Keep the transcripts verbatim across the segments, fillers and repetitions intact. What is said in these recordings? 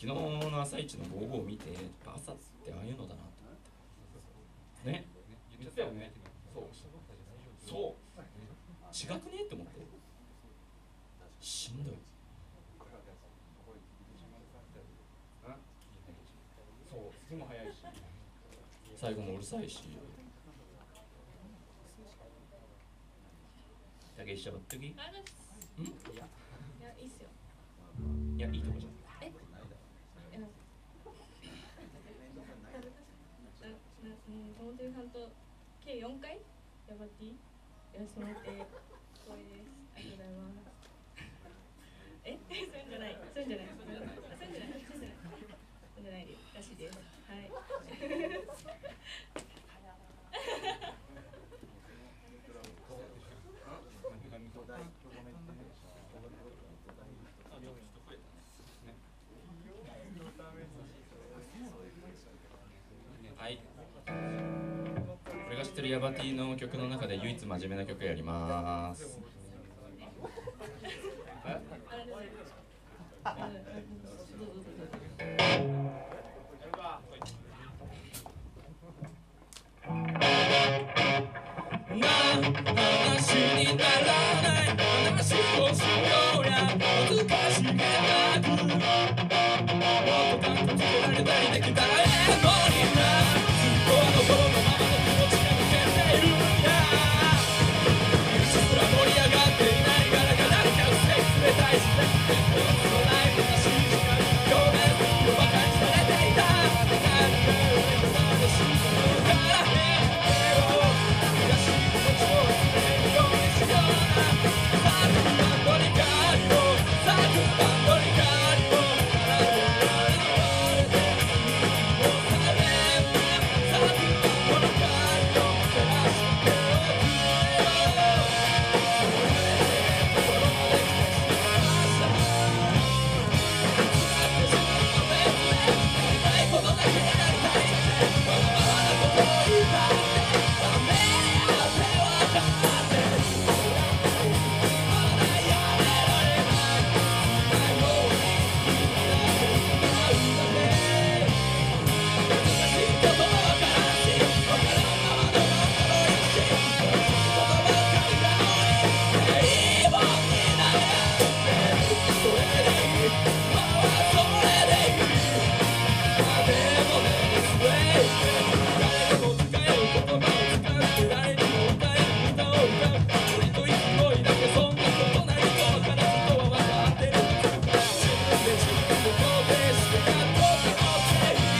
昨日の朝一の午後を見て、朝ってああいうのだなと思ってね、言ってたよね。そうそう違くねって思って、しんどい。そう次も早いし、最後もうるさいし。だけ一緒にってき。ん？いや、 いや、いいっすよ。 いや、いいとこじゃん。 え？ともてるさんと計よんかいヤバティやらせてもらって光栄です。ありがとうございます。え？そういうんじゃない。そういうんじゃない。そういうんじゃない。そういうんじゃない。そういうんじゃないらしいです。はい。 はい。俺が知ってるヤバティの曲の中で唯一真面目な曲やります。話にならない話をしようや、難しげなくもっとかっこつけられたりできたらええのにな。ずっとあの頃のままの気持ちが抜けているんや。うちすら盛り上がっていないからか誰かをせい冷たいしね、いつもない話しか表現するばかりされていた。何か俺のまで死ぬからねえよ、悔しい気持ちを忘れるようにしような。サークルバンドに帰ろう、サークルバンドに帰ろう、現れてもうされんな。サークルバンドに帰ろう、照らしておくれよ。それでところまで来てしまいました。使ってしまった別でやりたいことだけやりたいってわがままなことを言いたってダメやって分かってる。まだやめられないないように今だけ歌うだけ。難しいことはわからんし、わからんままのがおもろいし、楽しいことばっかりなのにいいもんになれやってる。それでいい、今はそれでいい。まあでもね、スウェイ誰でも使える言葉を使う、誰にも歌える歌を歌う、ノリと勢いだけそんなことないとわからずとは分かってる。自分で自分を肯定してやっと気持ちでいい。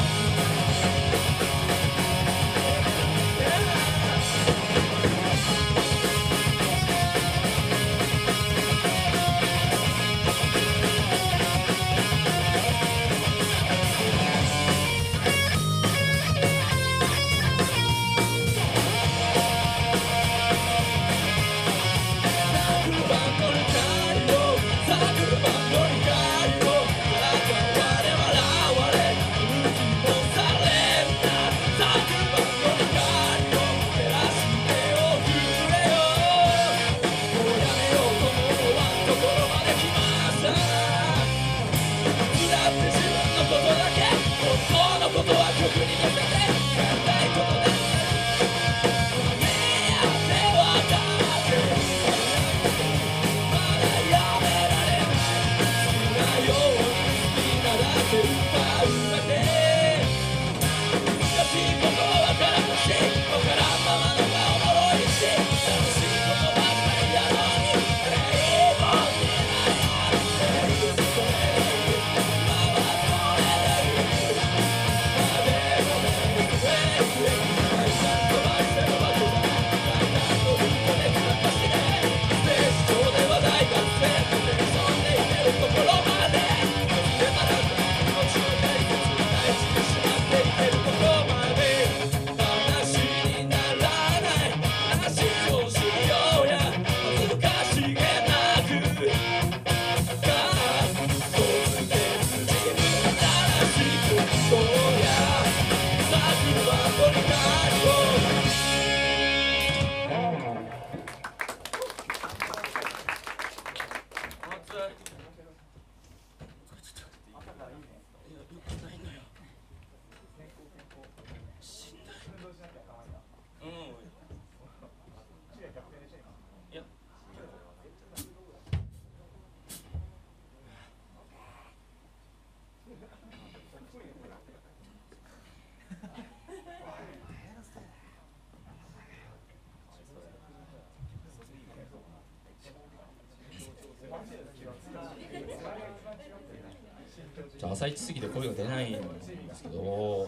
サークルバンドに帰ろう、サークルバンドに帰ろう、笑われ笑われ無事もされんな。サークルバンドに帰ろう、照らしておくれよ。もうやめようと思わんところまで来ました。いつだって自分のことだけ、本当のことは曲に乗せてやりたいことだけダメやって分かってる。まだやめられない好きなように好きなだけ歌うだけ。難しいことはわからんし、わからんままのがおもろいし、楽しいことばっかりやのにいいもんになれやってる。それでいい、今はそれでいい。まあでもね、ウェイウェイ大ちゃんとバイセルバクだ、大胆とフットで散らかしでステージ上では大学生テンションでいけるところまでそしてまだ気持ちをじゃあ朝一過ぎて声が出ないんですけど、も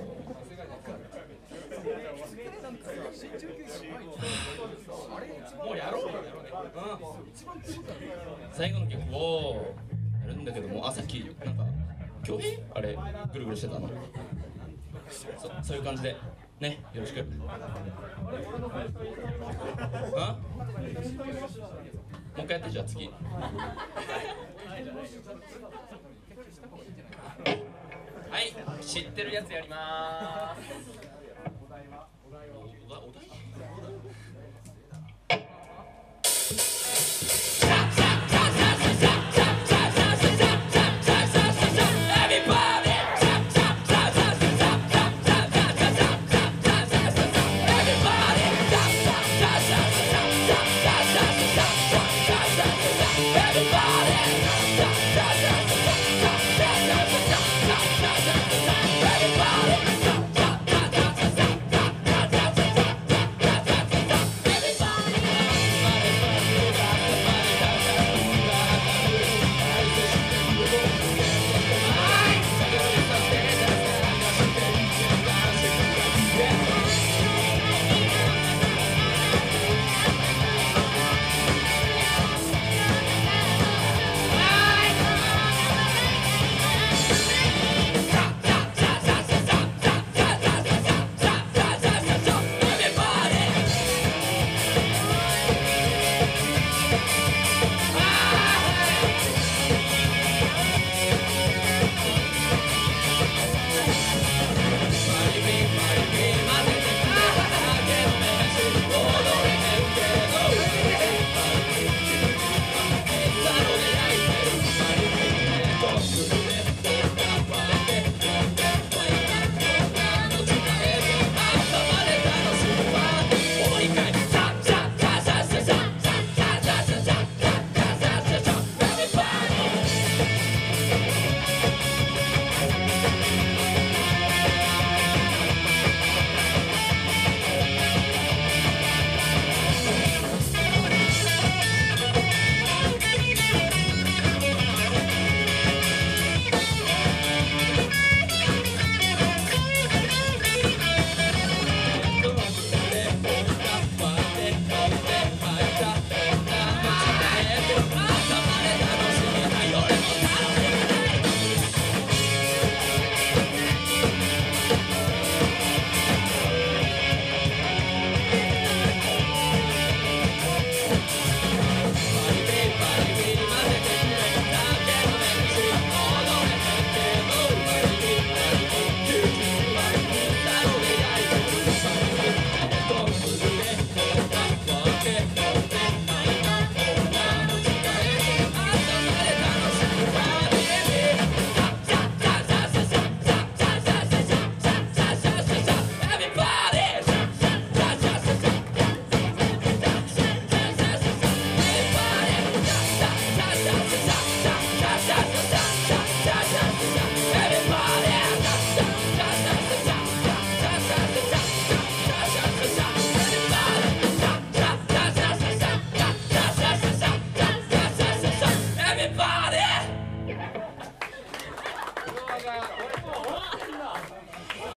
うやろうよ、最後の曲をやるんだけども、あ、さっきなんか競技あれぐるぐるしてたの、そ, そういう感じでね、よろしく。あ、もう一回やって、じゃあ次。はい、知ってるやつやりまーす。